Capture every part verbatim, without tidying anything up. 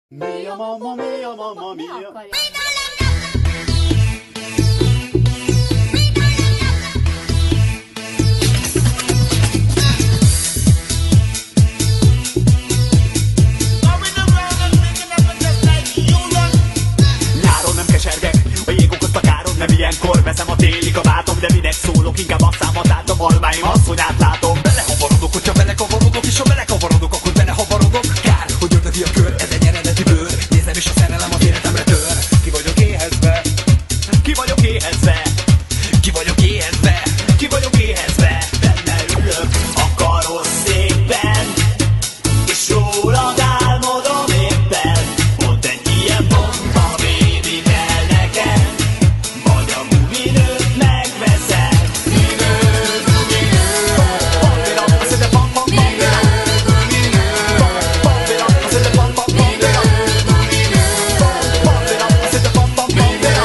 Mia mamma mia, mamma Mi mia. akarja? Nyáron nem kesergek, a jég okozta káron. Nem ilyenkor veszem a téli kabátom. De minek szólok, inkább a számot látom. Almáim asszonyát látom. Belehavarodok, hogyha belekavarodok, és ha belekavarodok, akkor belehavarodok. Kár, hogy ördögi a kör, ez egy eredeti bőr. Nézem, és a szerelem az életemre tör. Ki vagyok éhezve, Ki vagyok éhezve, ki vagyok éhezve. ki vagyok éhezve. Benne ülök a karosszékben, és rólad álmodom éppen. Pont egy ilyen bomba baby kell nekem, vagy a guminőt megveszed. Guminő, guminő, pampira, azt mondja, pam, pam, pampira. Pampira, azt mondja, pam, pam, pampira. Pampira, azt mondja, pam, pam, pampira.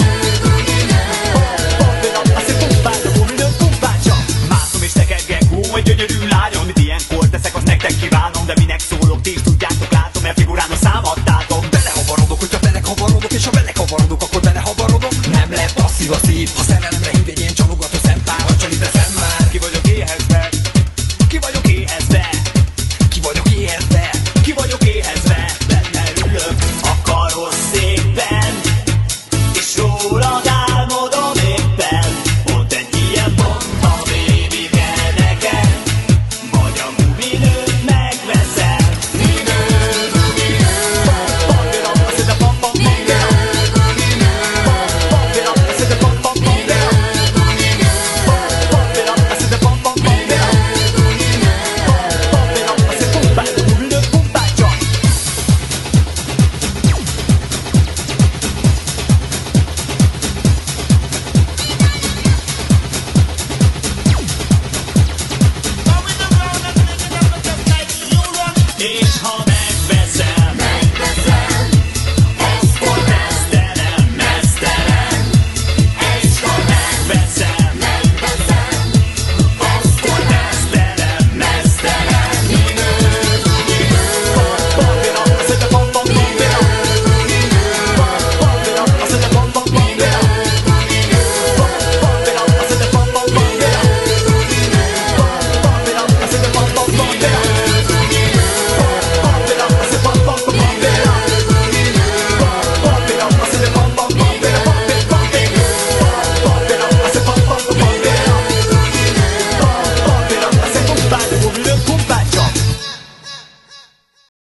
Pampira, azt mondja, pumpáld a guminőt, pumpáld csak. Mászom és tekergek, ó, egy gyönyörű lányom. Amit ilyenkor teszek, azt nektek kívánom. De minek szólok, ti is tudjátok, látom, mert figurán a számadtátok. Belehavarodok, hogyha belekavarodok, és ha belekavarodok, akkor belehavarodok. Nem lehet passzív a szív, ha szerelemre hív egy ilyen csalogató szempár. Ha csalit teszem már, Ki vagyok éhezve, ki vagyok éhezve, ki vagyok éhezve. ki vagyok éhezve. Benne ülök a karosszékben, és rólad álmodom éppen. Pont egy ilyen bomba baby kell nekem, vagy a guminőt megveszed. Guminő, guminő, pampira, azt mondja, pam, pam, pampira. Pampira, azt mondja, pam, pam, pampira. Pampira, azt mondja, pam, pam, pampira. Pampira, azt mondja, pumpáld a guminőt, pumpáld csak. És ha